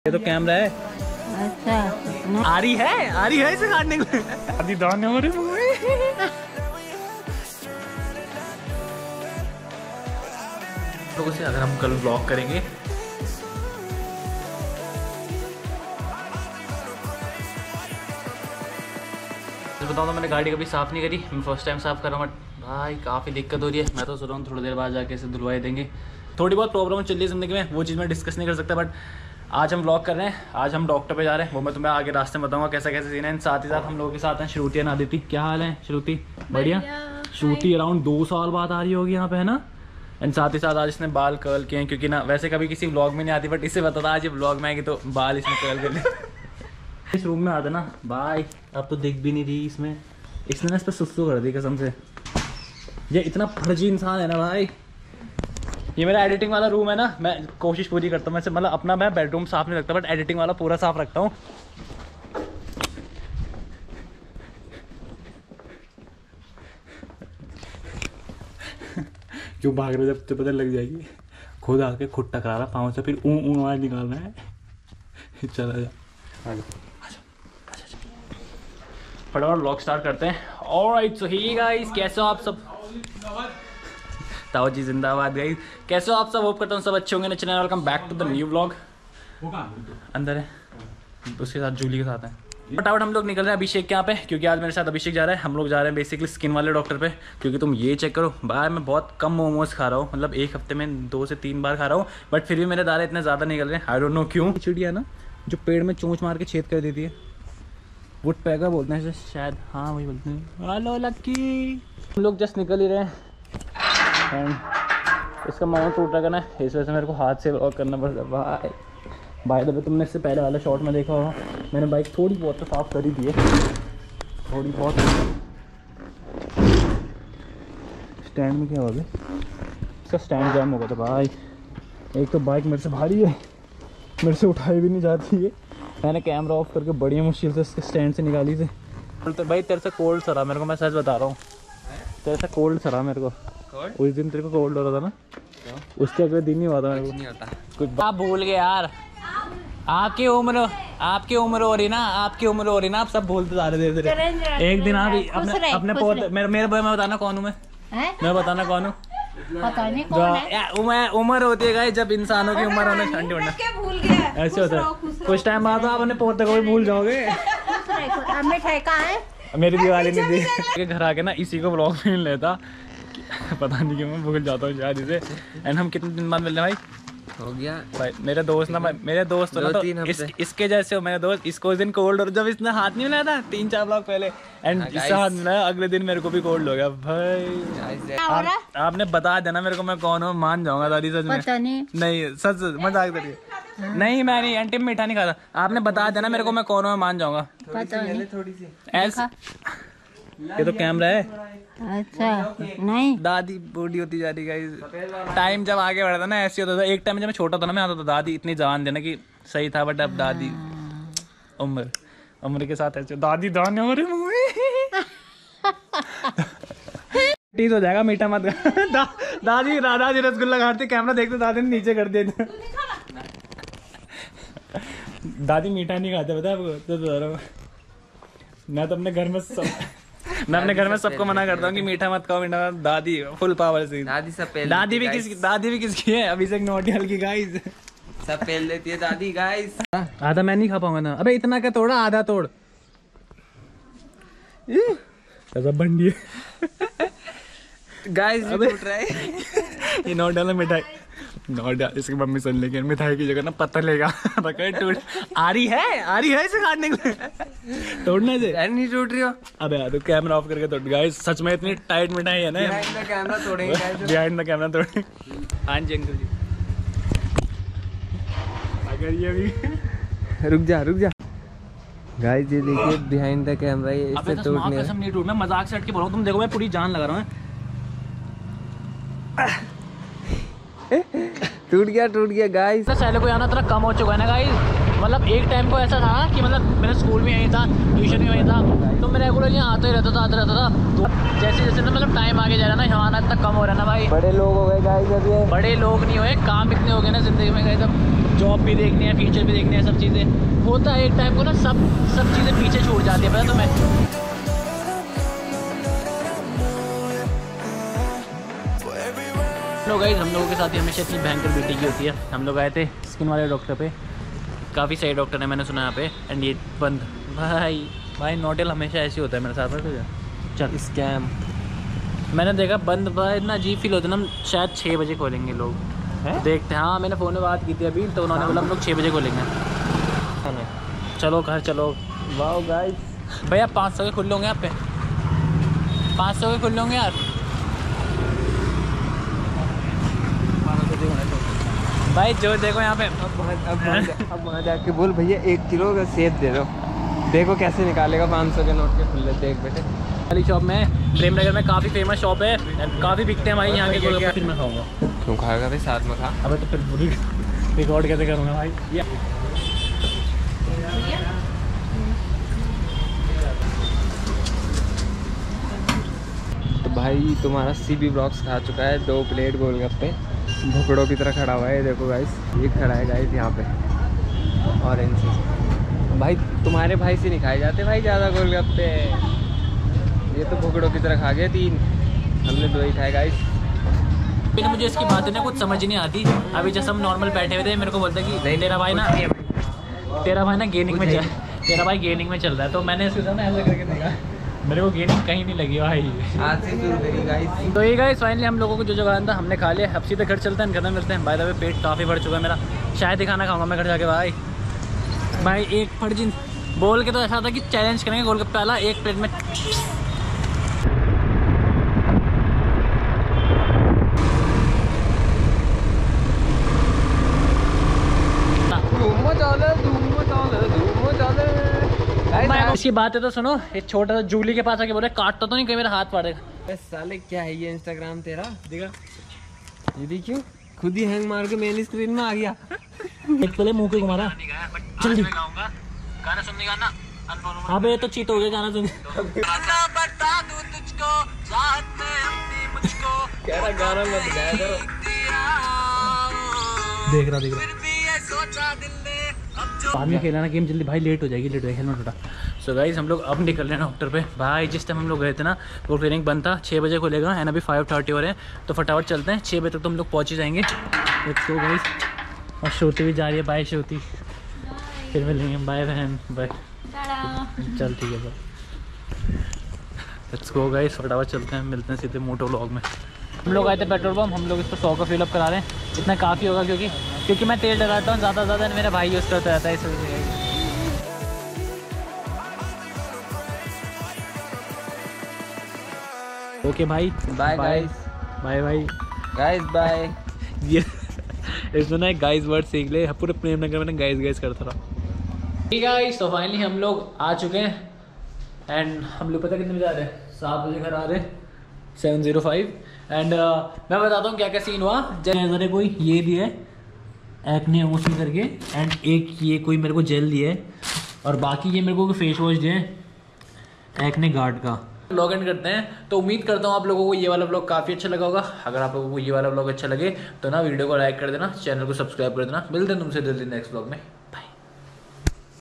ये तो कैमरा है। अच्छा आ रही है इसे काटने को। आदि दान हमारे मुंह में। लोगों से अगर हम कल ब्लॉग करेंगे तो बताऊँ तो मैंने गाड़ी कभी साफ़ नहीं करी, मैं फर्स्ट टाइम साफ़ कर रहा हूँ। बट भाई काफ़ी दिक्कत हो रही है। मैं तो सोच रहा हूँ थोड़ी देर बाद जाके इसे धुलवाई देंगे। थोड़ी बहुत प्रॉब्लम चल रही है ज़िंदगी में, वो चीज़ मैं डिस्कस नहीं कर सकता। बट आज हम व्लॉग कर रहे हैं, आज हम डॉक्टर पे जा रहे हैं, वो मैं तुम्हें आगे रास्ते में बताऊंगा कैसा कैसे सीन है। साथ ही साथ हम लोगों के साथ हैं श्रुति और आदिति। क्या हाल है श्रुति? बढ़िया। श्रुति अराउंड 2 साल बाद आ रही होगी यहाँ पे, है ना। एंड साथ ही साथ आज इसने बाल कर्ल किए हैं, क्योंकि ना वैसे कभी किसी व्लॉग में नहीं आती, बट इससे बता आज ये व्लॉग में आएगी तो बाल इसने कर्ल कर लिया। इस रूम में आ देना भाई, अब तो दिख भी नहीं रही इसमें। इसने ना इस पर सुसु कर दी कसम से। ये इतना फर्जी इंसान है ना भाई। ये मेरा एडिटिंग वाला रूम है ना, मैं कोशिश पूरी करता हूँ मैं मतलब अपना मैं बेडरूम साफ नहीं रखता, बट एडिटिंग वाला पूरा साफ रखता हूँ। क्यों भाग रहे, जब तो पता लग जाएगी। खुद आके खुद टकरा रहा पाँव से, फिर ऊँ आवाज निकालना है। चला जा फटाफट व्लॉग स्टार्ट करते हैं। ऑलराइट सो ही गाइस, कैसे हो आप सब? ताऊ जी जिंदाबाद गाइस, कैसे हो आप सब? होप करता हूँ सब अच्छे होंगे। Channel welcome back to the new vlog. अंदर है, उसके साथ जूली के साथ है। फटाफट हम लोग निकल रहे हैं अभिषेक के यहाँ पे, क्योंकि आज मेरे साथ अभिषेक जा रहा है। हम लोग जा रहे हैं बेसिकली स्किन वाले डॉक्टर पे, क्योंकि तुम ये चेक करो भाई मैं बहुत कम मोमोज खा रहा हूँ, मतलब एक हफ्ते में 2 से 3 बार खा रहा हूँ, बट फिर भी मेरे दाने इतने ज़्यादा निकल रहे हैं। आई डोंट नो क्यों। चिड़िया ना जो पेड़ में चोंच मार के छेद कर देती है, वुड पैकर बोलते हैं शायद, हाँ वही बोलते हैं। Hello Lucky. हम लोग जस्ट निकल ही रहे हैं एंड इसका माउंट टूट रखा है, इस वजह से मेरे को हाथ से वॉक करना पड़ रहा है। भाई तो तुमने इससे पहले वाला शॉट में देखा होगा, मैंने बाइक थोड़ी बहुत तो साफ कर ही दी है, थोड़ी बहुत। स्टैंड में क्या होगा, इसका स्टैंड जाम हो गया था भाई। एक तो बाइक मेरे से भारी है, मेरे से उठाई भी नहीं जाती है। मैंने कैमरा ऑफ करके बड़ी मुश्किल से इसके स्टैंड से निकाली थी। तो भाई तेरे से कोल्ड सरा मेरे को, मैं सच बता रहा हूँ, तेरे से कोल्ड सरा मेरे को। उस दिन तेरे को कोल्ड हो रहा था ना, उसके अगले दिन ही हुआ था मेरे को। नहीं होता कुछ। आप भूल गए यार, आपकी उम्र हो रही ना, आपकी उम्र हो रही ना, आप सब भूलते जा रहे थे। एक दिन आप अपने पोते मेरे मैं बताना कौन हूँ मैं बताना कौन हूँ। पता नहीं कौन है। उम्र होती है गाइस, जब इंसानों की उम्र होने ठंडी होना ऐसे होता है। कुछ टाइम बाद आप अपने पोते को भी भूल जाओगे। मिठाई कहाँ है? मेरी दिवाली ने दी। घर आके ना इसी को ब्लॉग में लेता, पता नहीं क्यों मैं भूल जाता हूँ शायद इसे। एंड हम कितने दिन बाद मिल रहे हैं भाई? हो गया भाई मेरे दोस्त ना तो इसके जैसे हो मेरे दोस्त। इसको उस दिन कोल्ड, और जब इसने हाथ नहीं मिलाया था 3-4 ब्लॉग पहले, एंड इससे हाथ मिलाया अगले दिन मेरे को भी कोल्ड हो गया भाई। आपने बता देना मेरे को मैं कौन हूँ, मान जाऊंगा दादी। सच में नहीं, सच मजाक करिए। नहीं मैं नहीं, आंटी मीठा नहीं खाता। आपने बता देना मेरे को मैं कौन हूँ, मान जाऊंगा। थोड़ी सी ऐसा ये तो कैमरा है। अच्छा नहीं, दादी बूढ़ी होती जा रही है। टाइम जब आगे बढ़ा था ना ऐसे होता था। एक टाइम जब मैं छोटा था ना, मैं आता था दादी इतनी जवान देना कि सही था, बट अब दादी उम्र के साथ ऐसे दादी दाने हो रहे मुंह में। टीज हो जाएगा, मीठा मत दादी रसगुल्ला काटते, कैमरा देखते दादी ने नीचे कर दिया। दादी मीठा नहीं खाते पता है आपको, तो बता रहा हूँ मैं तो अपने घर में सबको मना करता हूँ कि मीठा मत खाओ, मीठा मत। दादी फुल पावर से, दादी सब पहले, दादी भी किसकी है? अभी से नोटी हल्की गाइस सब पहल देती है दादी गाइस। आधा मैं नहीं खा पाऊंगा ना। अबे इतना क्या तोड़ा, आधा तोड़। सब बंडी है गाइस टूट रहा है। ये नोट डाला मिठाई, नोट डाल। इसकी मम्मी सुन लेगी, मिठाई की जगह ना पत्थर लेगा। टूट आ रही है इसे काटने के लिए। तोड़ने से नहीं टूट रही हो। अबे यार तो कैमरा ऑफ करके तोड़। गाइस सच में इतनी टाइट मिठाई है ना, बिहाइंड द कैमरा तोड़ेंगे। बिहाइंड द कैमरा तोड़ेंगे। हाँ जी अंकल जी, अगर ये भी रुक जा गाइस, ये देखिए बिहाइंड द कैमरा, ये इससे तोड़ने कसम नहीं टूटना, मजाक से हट के बोल रहा हूँ। तुम देखो मैं पूरी जान लगा रहा हूँ। टूट गया गाइस। पहले को आना थोड़ा कम हो चुका है ना गाइस। मतलब एक टाइम को ऐसा था कि मतलब मेरा स्कूल भी यहीं था, ट्यूशन भी वहीं था, तो मैं रेगुलर यहाँ आता रहता था। तो जैसे ना मतलब टाइम आगे जा रहा है ना, यहाँ आना इतना कम हो रहा है ना भाई। बड़े लोग हो गए गाइस, अभी बड़े लोग नहीं हुए, काम इतने हो गए ना जिंदगी में गाइस। अब जॉब भी देखनी है, फ्यूचर भी देखनी है, सब चीज़ें होता है एक टाइम को ना, सब चीज़ें पीछे छूट जाती है, पता तुम्हें। गाइस हम लोगों के साथ ही हमेशा इतनी भयंकर बीटी की होती है। हम लोग आए थे स्किन वाले डॉक्टर पे, काफ़ी सही डॉक्टर है मैंने सुना यहाँ पे, एंड ये बंद। भाई नोटेल हमेशा ऐसे होता है मेरे साथ में। तुझे चल स्कैम मैंने देखा बंद, भाई इतना अजीब फील होता है ना। शायद 6 बजे खोलेंगे लोग है? देखते हैं। हाँ मैंने फ़ोन में बात की थी अभी, तो उन्होंने बोला हम लोग 6 बजे खोलेंगे। चलो घर चलो। वाह गाइस भैया 500 के खुले होंगे यहाँ पे, 500 के खुले होंगे यार। भाई जो देखो यहाँ पे अब वहाँ जाके बोल भैया 1 किलो का सेब दे दो, देखो कैसे निकालेगा 500 के नोट के खुले। देख बेटे वाली शॉप में, प्रेम नगर में काफ़ी फेमस शॉप है, काफ़ी बिकते हैं भाई यहाँ के गोलगप्पे। फिर मैं खाऊंगा। क्यों खाएगा भाई, साथ में खा। अबे तो फिर पूरी रिकॉर्ड कैसे करूँगा भाई। ये तो भाई तुम्हारा सीबी ब्लॉक्स खा चुका है 2 प्लेट गोलगप्पे, भुकड़ों की तरह खड़ा हुआ है। देखो गाइस ये खड़ा है गाइस यहाँ पे ऑरेंज से। भाई तुम्हारे भाई से नहीं खाए जाते भाई ज़्यादा गोलगप्पे, ये तो भुकड़ों की तरह खा गए 3, हमने 2 ही खाए गाइस। फिर मुझे इसकी बातें ना कुछ समझ नहीं आती। अभी जैसे हम नॉर्मल बैठे हुए थे, मेरे को बोलता कि नहीं तेरा भाई ना गेनिंग में चल, तेरा भाई गेनिंग में चल रहा है। तो मैंने इसके साथ ना ऐसा करके देखा, मेरे को गेनिंग कहीं नहीं लगी भाई। आज से शुरू करी गाइस। तो ये गाइस फाइनली हम लोगों को जो खाना था हमने खा लिया। अब सीधे घर चलते हैं, खत्म करते हैं। बाय द वे पेट काफ़ी बढ़ चुका है मेरा, शायद ही खाना खाऊंगा मैं घर जाके। भाई एक फट जिन बोल के तो ऐसा था कि चैलेंज करेंगे गोलगप्पे वाला, 1 प्लेट में। इसकी बात है तो सुनो, एक छोटा सा जूली के पास आके बोले काटता तो नहीं कहीं मेरा हाथ फाड़ेगा। साले क्या है ये इंस्टाग्राम तेरा, देखा ये देखियो खुद ही हैंग मार के मेरी स्क्रीन में आ गया। एक पहले मुंह पे घुमारा जल्दी गाना सुनने का ना। अबे तो चीट हो गया गाना सुन। गाना मत गाया करो। देख रहा बाद में खेला ना गेम, जल्दी भाई लेट हो जाएगी, हेलमेट उठा। सो गाइस हम लोग अब निकल रहे हैं डॉक्टर पे। भाई जिस टाइम हम लोग गए थे ना वो क्लिनिक बंद था, 6 बजे खुलेगा एंड अभी 5:30 हो रहे हैं, तो फटाफट चलते हैं। 6 बजे तक तो हम लोग पहुँच ही जाएंगे। तो गाइस और श्रुति भी जा रही है। बाय श्रुति, फिर मिलेंगे। बाय बहन, बाय। चल ठीक है बाय। लेट्स गो गाइस, फटाफट चलते हैं, मिलते हैं सीधे मोटो व्लॉग में। हम लोग आए थे पेट्रोल पम्प, हम लोग इस पर 100 का फिलअप करा रहे हैं। इतना काफ़ी होगा क्योंकि मैं तेल डलाता हूँ ज़्यादा ज़्यादा, मेरा भाई यूज़ करता रहता है इस वजह से। ओके भाई bye guys, bye bye guys bye. ये इसमें ना एक गाइस वर्ड सीख ले, पूरे प्रेम नगर में गाइस करता रहा। ठीक है गाइस, तो फाइनली हम लोग आ चुके हैं एंड हम लोग पता कितने बजे आ रहे हैं, 7 बजे घर आ रहे हैं, 7:05। एंड मैं बताता हूँ क्या क्या सीन हुआ। जैसे कोई ये दिया है एक्ने ओसी करके, एंड एक ये कोई मेरे को जेल दिया है, और बाकी ये मेरे को फेस वॉश दिया है एक्ने गार्ड का। लॉग इन करते हैं। तो उम्मीद करता हूँ आप लोगों को ये वाला ब्लॉग काफ़ी अच्छा लगा होगा। अगर आप लोगों को ये वाला ब्लॉग अच्छा लगे तो ना वीडियो को लाइक कर देना, चैनल को सब्सक्राइब कर देना। मिलते हैं तुमसे जल्दी नेक्स्ट ब्लॉग में।